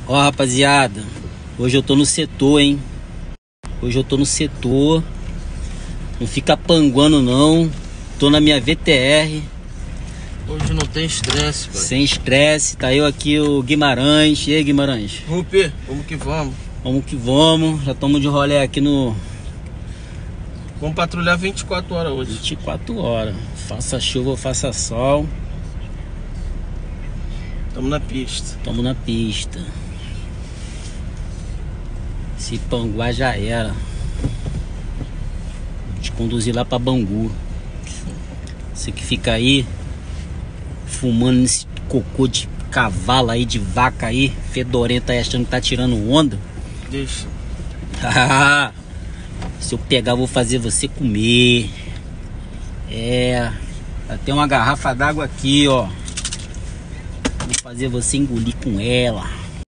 Ó, rapaziada, hoje eu tô no setor, hein? Hoje eu tô no setor. Não fica panguando não. Tô na minha VTR. Hoje não tem estresse, pai. Sem estresse. Tá eu aqui, o Guimarães. E aí, Guimarães? Rupi, vamos que vamos. Vamos que vamos. Já estamos de rolê aqui no... Vamos patrulhar 24 horas hoje. 24 horas. Faça chuva ou faça sol. Tamo na pista. Tamo na pista. Se panguar já era. Vou te conduzir lá pra Bangu. Você que fica aí fumando nesse cocô de cavalo aí, de vaca aí, fedorenta aí, achando que tá tirando onda. Deixa. Se eu pegar, vou fazer você comer. É. Tem uma garrafa d'água aqui, ó. Vou fazer você engolir com ela.